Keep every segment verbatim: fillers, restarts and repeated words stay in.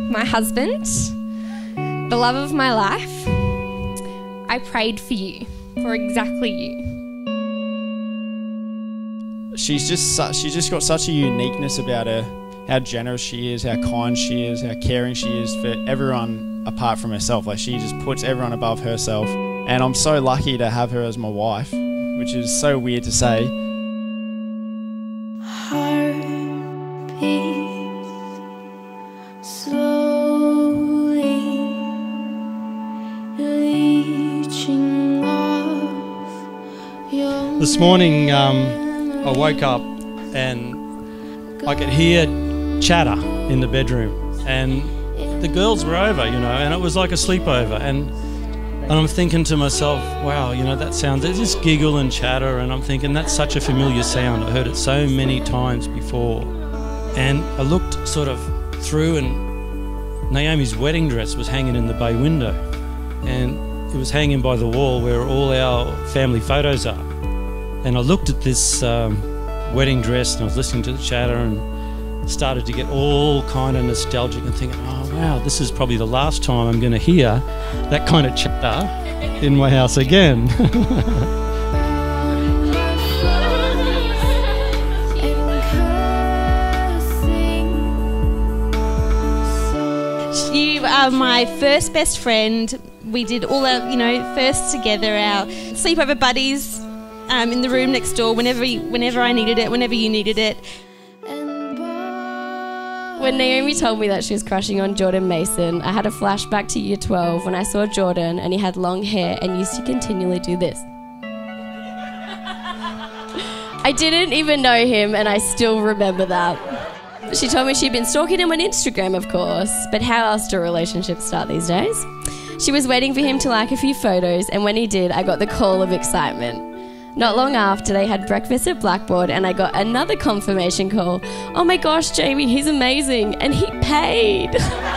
my husband, the love of my life, I prayed for you, for exactly you. She's just such, she's just got such a uniqueness about her, how generous she is, how kind she is, how caring she is for everyone apart from herself. Like, she just puts everyone above herself. And I'm so lucky to have her as my wife, which is so weird to say. Heart beats slowly, leeching off your This morning um, I woke up and I could hear chatter in the bedroom, and the girls were over, you know, and it was like a sleepover, and and I'm thinking to myself, wow, you know, that sound, there's this giggle and chatter, and I'm thinking that's such a familiar sound. I heard it so many times before. And I looked sort of through, and Naomi's wedding dress was hanging in the bay window, and it was hanging by the wall where all our family photos are. And I looked at this um, wedding dress, and I was listening to the chatter, and started to get all kind of nostalgic and thinking, oh wow, this is probably the last time I'm going to hear that kind of chatter in my house again. You are my first best friend. We did all our, you know, first together, our sleepover buddies um, in the room next door whenever, whenever I needed it, whenever you needed it. When Naomi told me that she was crushing on Jordan Mason, I had a flashback to year twelve when I saw Jordan and he had long hair and used to continually do this. I didn't even know him and I still remember that. She told me she'd been stalking him on Instagram, of course, but how else do relationships start these days? She was waiting for him to like a few photos, and when he did, I got the call of excitement. Not long after, they had breakfast at Blackboard and I got another confirmation call. Oh my gosh, Jamie, he's amazing, and he paid.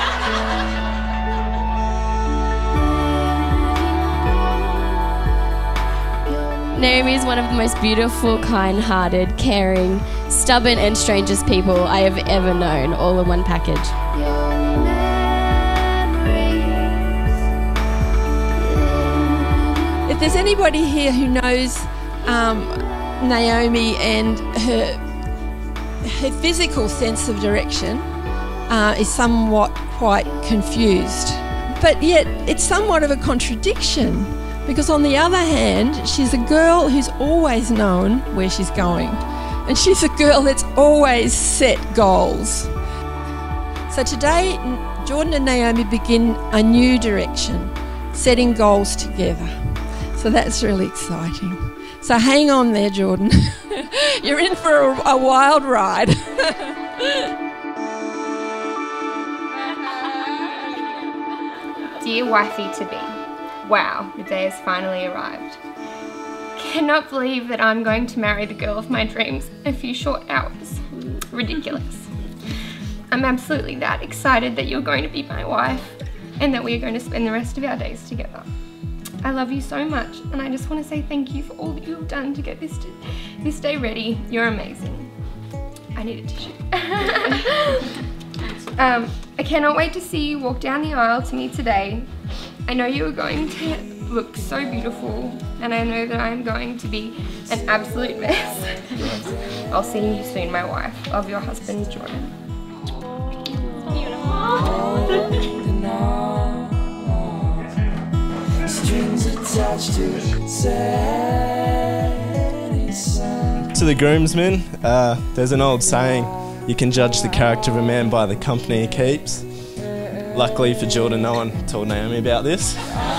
Naomi is one of the most beautiful, kind-hearted, caring, stubborn and strangest people I have ever known, all in one package. If there's anybody here who knows um, Naomi and her, her physical sense of direction uh, is somewhat quite confused. But yet it's somewhat of a contradiction, because on the other hand, she's a girl who's always known where she's going. And she's a girl that's always set goals. So today, Jordan and Naomi begin a new direction, setting goals together. So that's really exciting. So hang on there, Jordan. You're in for a, a wild ride. Dear wifey-to-be, wow, the day has finally arrived. Cannot believe that I'm going to marry the girl of my dreams in a few short hours. Ridiculous. I'm absolutely that excited that you're going to be my wife and that we are going to spend the rest of our days together. I love you so much, and I just want to say thank you for all that you've done to get this, to, this day ready. You're amazing. I need a tissue. um, I cannot wait to see you walk down the aisle to me today. I know you are going to look so beautiful, and I know that I'm going to be an absolute mess. I'll see you soon, my wife. Love, your husband, Jordan. To the groomsmen, uh, there's an old saying, you can judge the character of a man by the company he keeps. Luckily for Jordan, no one told Naomi about this.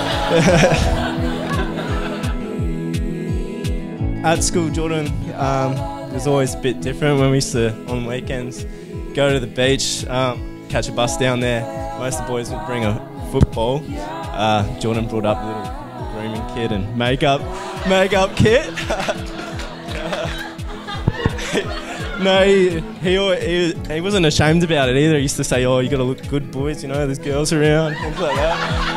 At school, Jordan um, was always a bit different. When we used to, on weekends, go to the beach, um, catch a bus down there. Most of the boys would bring a football. Uh, Jordan brought up a little grooming kit and makeup, makeup kit. No, he, he, he, he wasn't ashamed about it either. He used to say, oh, you got to look good, boys, you know, there's girls around, things like that.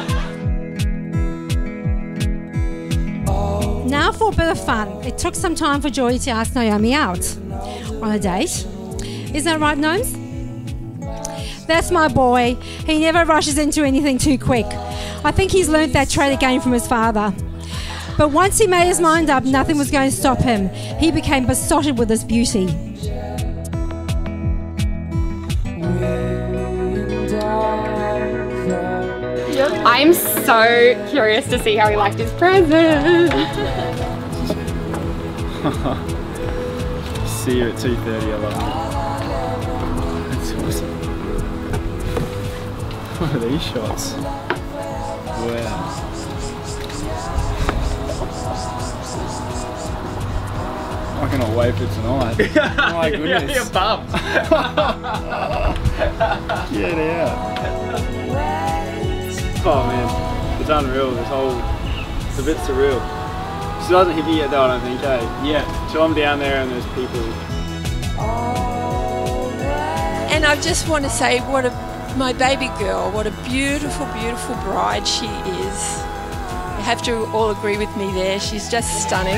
Now for a bit of fun. It took some time for Joy to ask Naomi out on a date. Is that right, Gnomes? That's my boy. He never rushes into anything too quick. I think he's learnt that trait again from his father. But once he made his mind up, nothing was going to stop him. He became besotted with his beauty. I'm so curious to see how he liked his present. See you at two thirty, I love you. That's awesome. What are these shots? Wow. I cannot wait for tonight. Oh my goodness. You're a bum. Get out. Oh man, it's unreal, this whole, it's a bit surreal. She doesn't hit me yet though, I don't think, eh? Yeah. So I'm down there and there's people. And I just want to say what a, my baby girl, what a beautiful, beautiful bride she is. You have to all agree with me there, she's just stunning.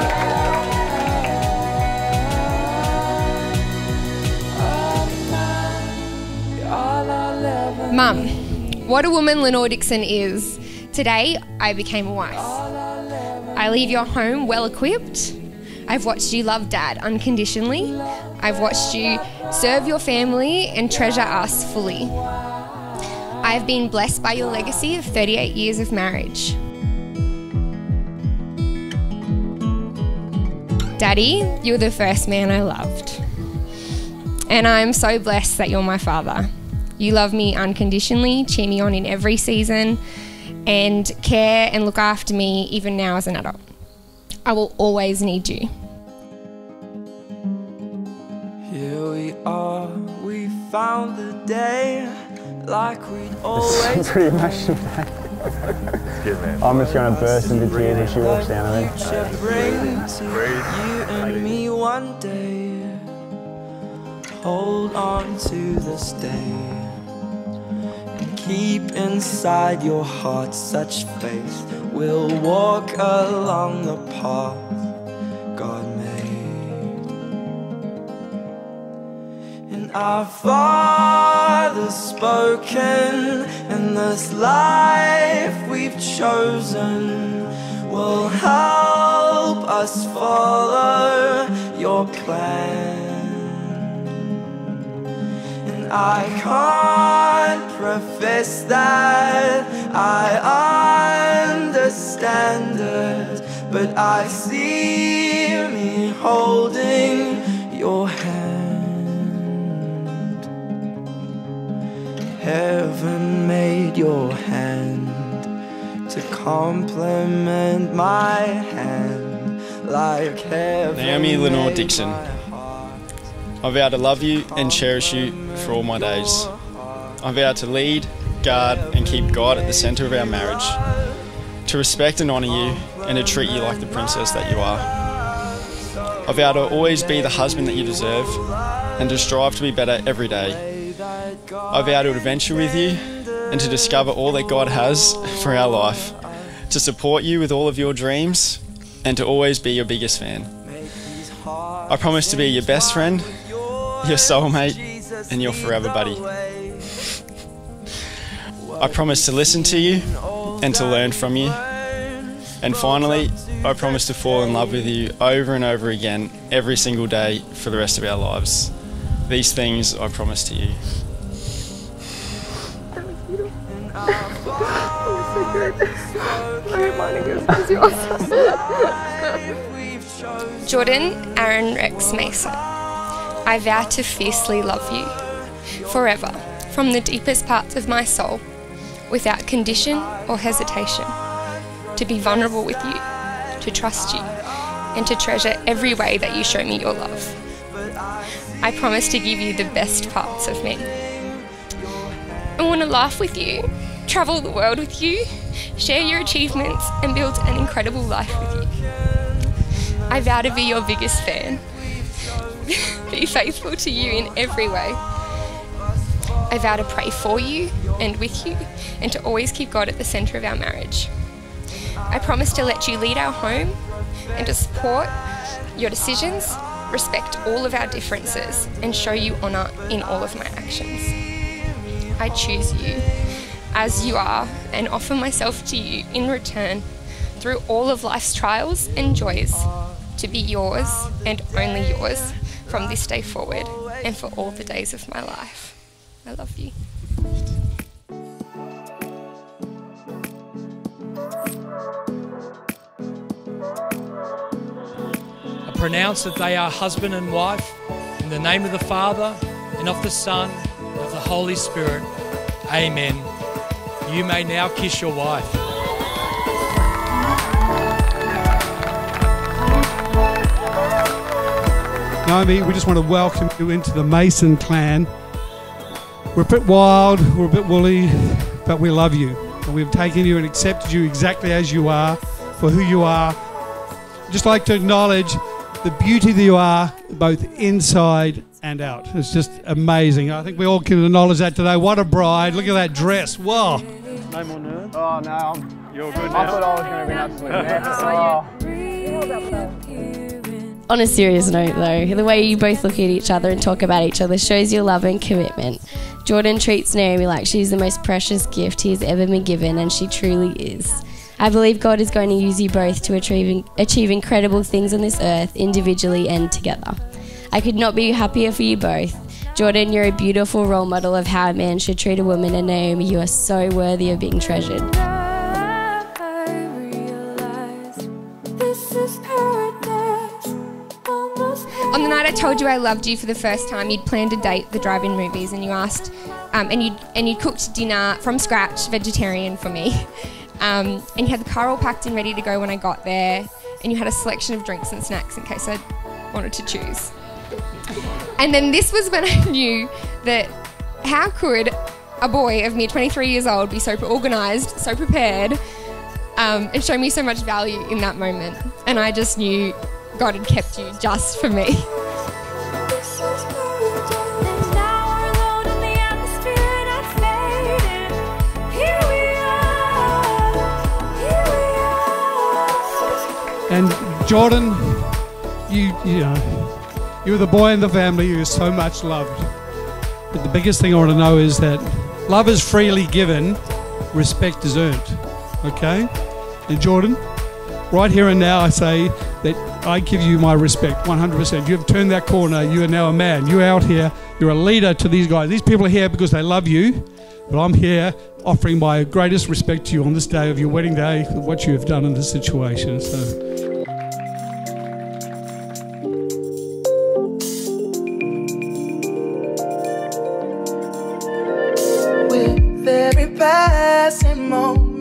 Mum, what a woman Lenore Dixon is. Today, I became a wife. I leave your home well equipped. I've watched you love Dad unconditionally. I've watched you serve your family and treasure us fully. I have been blessed by your legacy of thirty-eight years of marriage. Daddy, you're the first man I loved. And I'm so blessed that you're my father. You love me unconditionally, cheer me on in every season, and care and look after me even now as an adult. I will always need you. Here we are, we found the day like we'd always. It's pretty emotional day. I'm just going to burst into tears when she walks down the room. You and me one day. Hold on to this day. Keep inside your heart such faith. We'll walk along the path God made. And our Father's spoken, and this life we've chosen will help us follow your plan. I can't profess that I understand it, but I see me holding your hand. Heaven made your hand to complement my hand, like heaven. Naomi Lenore Dixon. I vow to love you and cherish you for all my days. I vow to lead, guard and keep God at the centre of our marriage, to respect and honour you and to treat you like the princess that you are. I vow to always be the husband that you deserve and to strive to be better every day. I vow to adventure with you and to discover all that God has for our life, to support you with all of your dreams and to always be your biggest fan. I promise to be your best friend, your soulmate, and your forever buddy. I promise to listen to you and to learn from you. And finally, I promise to fall in love with you over and over again every single day for the rest of our lives. These things I promise to you. Jordan Aaron Rex Mason, I vow to fiercely love you, forever, from the deepest parts of my soul, without condition or hesitation, to be vulnerable with you, to trust you, and to treasure every way that you show me your love. I promise to give you the best parts of me. I want to laugh with you, travel the world with you, share your achievements, and build an incredible life with you. I vow to be your biggest fan, be faithful to you in every way. I vow to pray for you and with you, and to always keep God at the centre of our marriage. I promise to let you lead our home and to support your decisions, respect all of our differences, and show you honour in all of my actions. I choose you as you are and offer myself to you in return through all of life's trials and joys to be yours and only yours from this day forward and for all the days of my life. I love you. I pronounce that they are husband and wife in the name of the Father and of the Son and of the Holy Spirit. Amen. You may now kiss your wife. Naomi, we just want to welcome you into the Mason clan. We're a bit wild, we're a bit woolly, but we love you. And we've taken you and accepted you exactly as you are, for who you are. I'd just like to acknowledge the beauty that you are, both inside and out. It's just amazing. I think we all can acknowledge that today. What a bride. Look at that dress. Whoa. No more nerves? Oh, no. I'm, You're good now. I thought I was going to be an absolute mess. On a serious note though, the way you both look at each other and talk about each other shows your love and commitment. Jordan treats Naomi like she's the most precious gift he's ever been given, and she truly is. I believe God is going to use you both to achieve, achieve incredible things on this earth, individually and together. I could not be happier for you both. Jordan, you're a beautiful role model of how a man should treat a woman, and Naomi, you are so worthy of being treasured. On the night I told you I loved you for the first time, you'd planned a date at the drive-in movies, and you asked, um, and you and you cooked dinner from scratch, vegetarian for me, um, and you had the car all packed and ready to go when I got there, and you had a selection of drinks and snacks in case I wanted to choose. And then this was when I knew that how could a boy of mere twenty-three years old be so organised, so prepared, um, and show me so much value in that moment, and I just knew God had kept you just for me. And Jordan, you, you know, you're the boy in the family. You're so much loved. But the biggest thing I want to know is that love is freely given, respect is earned. Okay? And Jordan, right here and now, I say that I give you my respect, one hundred percent. You have turned that corner. You are now a man. You're out here. You're a leader to these guys. These people are here because they love you, but I'm here offering my greatest respect to you on this day of your wedding day for what you have done in this situation. So. With every passing moment,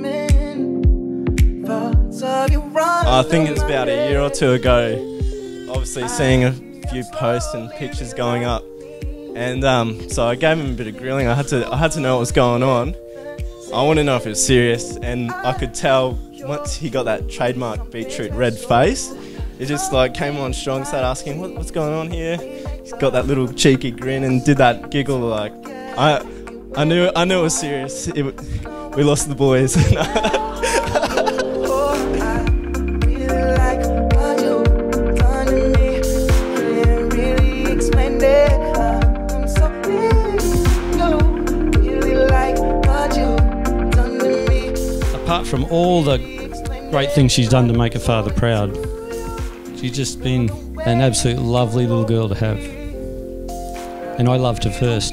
I think it's about a year or two ago, obviously seeing a few posts and pictures going up, and um, so I gave him a bit of grilling. I had to, I had to know what was going on. I want to know if it was serious, and I could tell once he got that trademark beetroot red face, it just like came on strong. Started asking, what, "What's going on here?" He's got that little cheeky grin and did that giggle. Like I, I knew, I knew it was serious. It, we lost the boys. Apart from all the great things she's done to make her father proud, she's just been an absolute lovely little girl to have. And I loved her first.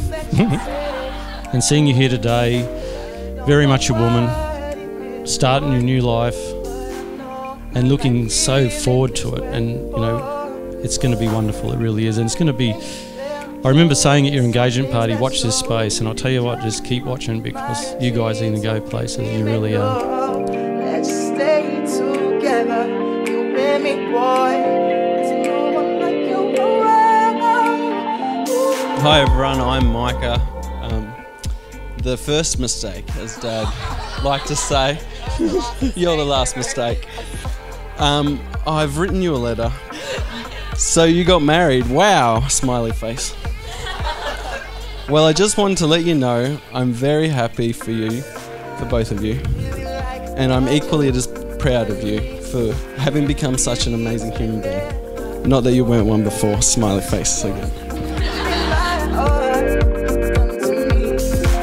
And seeing you here today, very much a woman, starting your new life, and looking so forward to it. And, you know, it's going to be wonderful, it really is. And it's going to be, I remember saying at your engagement party, watch this space, and I'll tell you what, just keep watching, because you guys are going to go places, you really are. Let's stay together, you and me, boy. There's no one like you around. Hi everyone, I'm Micah. Um, the first mistake, as Dad liked to say. You're the last mistake. Um, I've written you a letter. So you got married. Wow, smiley face. Well, I just wanted to let you know I'm very happy for you, for both of you. And I'm equally as proud of you for having become such an amazing human being. Not that you weren't one before, smiley face again.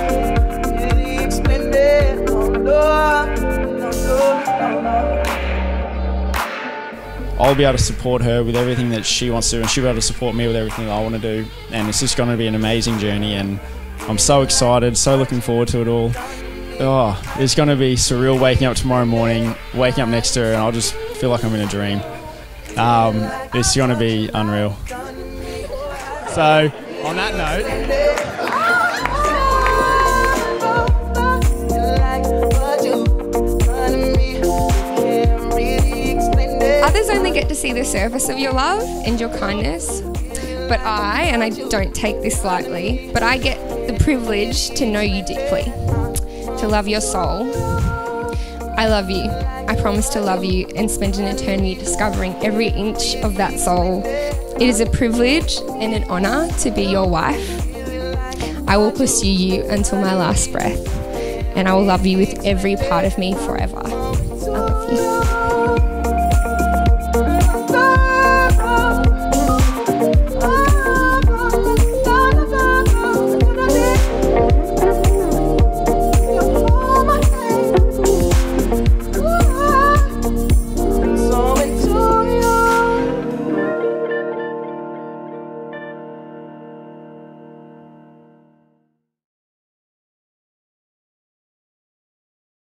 I'll be able to support her with everything that she wants to do, and she'll be able to support me with everything that I want to do. And it's just going to be an amazing journey, and I'm so excited, so looking forward to it all. Oh, it's going to be surreal waking up tomorrow morning, waking up next to her, and I'll just feel like I'm in a dream. Um, it's going to be unreal. So, on that note... Others only get to see the surface of your love and your kindness, but I, and I don't take this lightly, but I get the privilege to know you deeply, to love your soul. I love you. I promise to love you and spend an eternity discovering every inch of that soul. It is a privilege and an honour to be your wife. I will pursue you until my last breath, and I will love you with every part of me forever. I love you.